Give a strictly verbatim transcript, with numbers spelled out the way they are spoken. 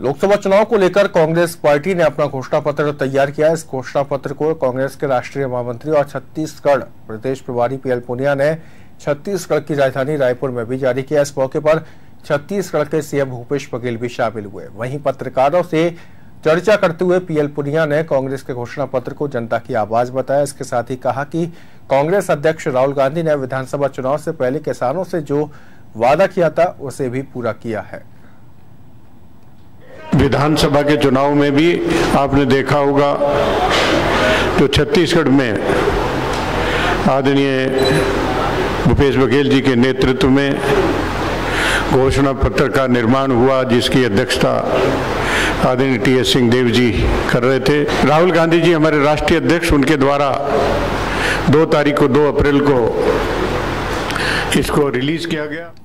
लोकसभा चुनाव को लेकर कांग्रेस पार्टी ने अपना घोषणा पत्र तैयार किया। इस घोषणा पत्र को कांग्रेस के राष्ट्रीय महामंत्री और छत्तीसगढ़ प्रदेश प्रभारी पीएल पुनिया ने छत्तीसगढ़ की राजधानी रायपुर में भी जारी किया। इस मौके पर छत्तीसगढ़ के सीएम भूपेश बघेल भी शामिल हुए। वहीं पत्रकारों से चर्चा करते हुए पीएल पुनिया ने कांग्रेस के घोषणा पत्र को जनता की आवाज बताया। इसके साथ ही कहा कि कांग्रेस अध्यक्ष राहुल गांधी ने विधानसभा चुनाव से पहले किसानों से जो वादा किया था उसे भी पूरा किया है। विधानसभा के चुनाव में भी आपने देखा होगा जो छत्तीसगढ़ में आदरणीय भूपेश बघेल जी के नेतृत्व में घोषणा पत्र का निर्माण हुआ, जिसकी अध्यक्षता आदरणीय टी एस सिंहदेव जी कर रहे थे। राहुल गांधी जी हमारे राष्ट्रीय अध्यक्ष, उनके द्वारा दो तारीख को दो अप्रैल को इसको रिलीज किया गया।